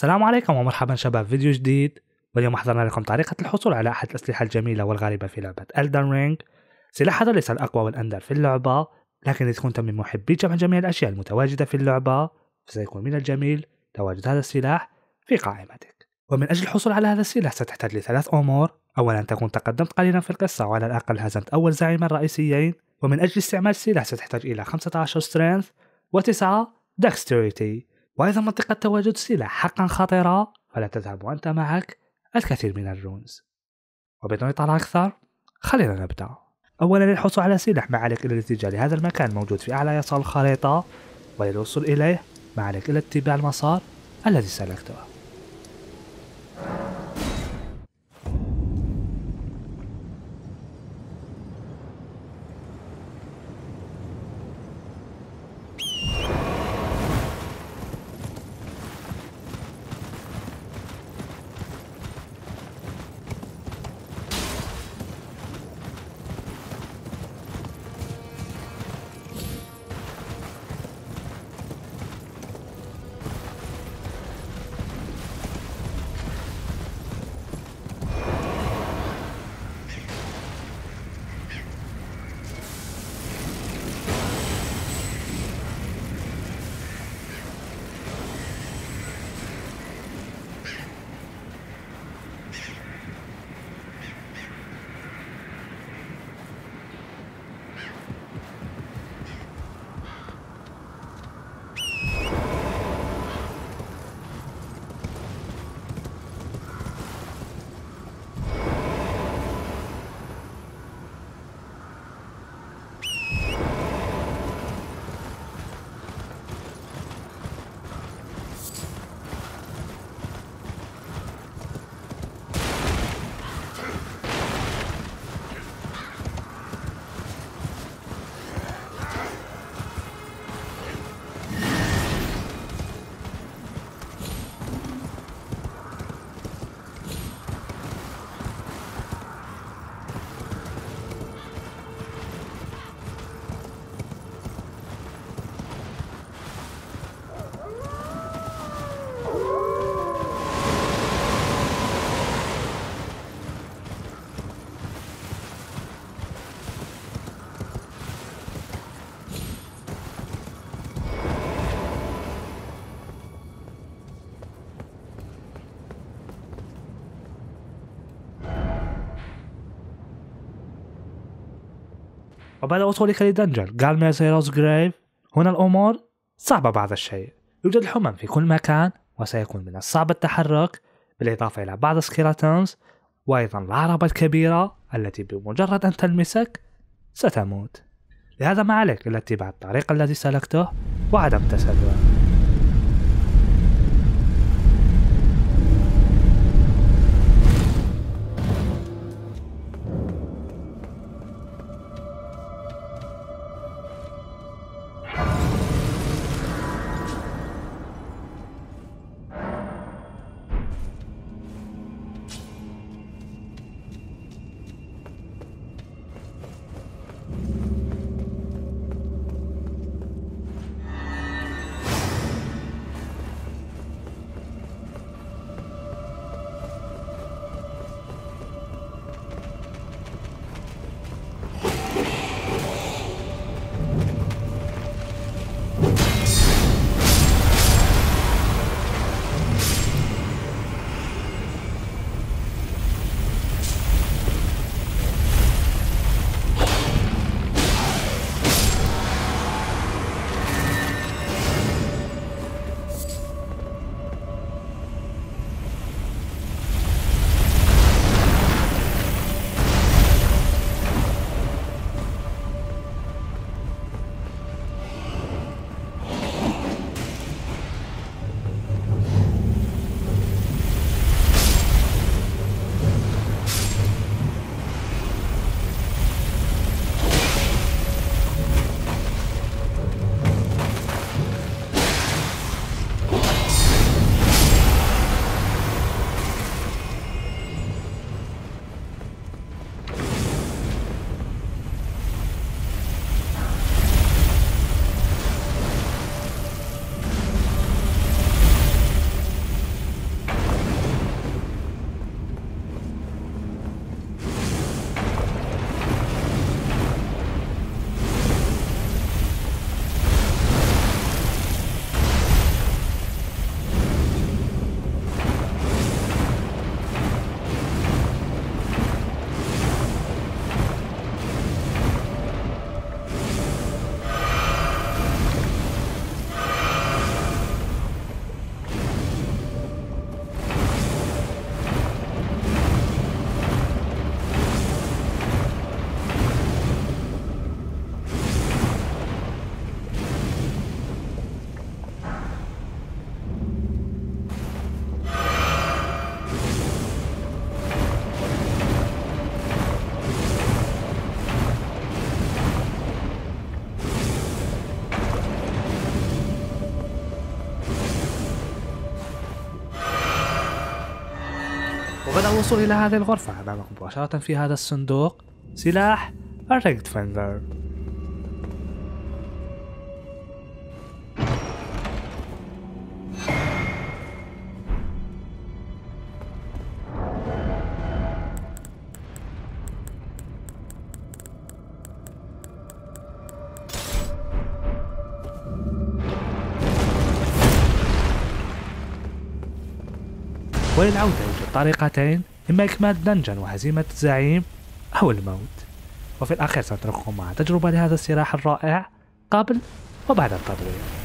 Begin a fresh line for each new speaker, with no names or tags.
السلام عليكم ومرحبا شباب، فيديو جديد. واليوم أحضرنا لكم طريقة الحصول على أحد الأسلحة الجميلة والغريبة في لعبة Elden Ring. سلاح هذا ليس الأقوى والأندر في اللعبة، لكن إذا كنت من محبي جمع جميع الأشياء المتواجدة في اللعبة فسيكون من الجميل تواجد هذا السلاح في قائمتك. ومن أجل الحصول على هذا السلاح ستحتاج لثلاث أمور. أولا، تكون تقدمت قليلا في القصة وعلى الأقل هزمت أول زعيم الرئيسيين. ومن أجل استعمال السلاح ستحتاج إلى 15 strength و9 dexterity. وإذا منطقة تواجد السلاح حقا خطيرة فلا تذهب وأنت معك الكثير من الرونز. وبدون إطالة أكثر خلينا نبدأ. أولا، للحصول على سلاح ما عليك إلا الاتجاه لهذا المكان موجود في أعلى يسار الخريطة، وللوصول إليه ما عليك إلا اتباع المسار الذي سلكته. وبعد وصولك لدنجر جالمير زيروز جريف، هنا الأمور صعبة بعض الشيء. يوجد الحمم في كل مكان وسيكون من الصعب التحرك، بالإضافة إلى بعض السكيلتونز، وأيضا العربة الكبيرة التي بمجرد أن تلمسك ستموت. لهذا ما عليك إلا اتباع الطريق الذي سلكته وعدم التسرع. وبدأ الوصول إلى هذه الغرفة. أمامك مباشرة في هذا الصندوق سلاح الرينج فينجر. وللعودة يوجد طريقتين، إما إكمال الدنجن وهزيمة الزعيم أو الموت. وفي الأخير سنترككم مع تجربة لهذا السلاح الرائع قبل وبعد التطوير.